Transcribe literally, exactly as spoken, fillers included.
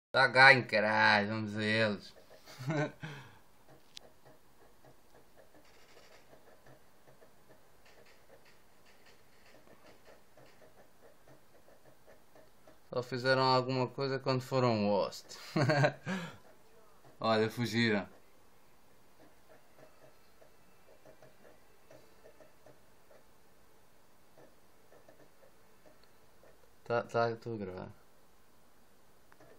Tá ganho, caralho, vamos a eles. Só fizeram alguma coisa quando foram host. Olha, fugiram. Tá, tá, estou a gravar.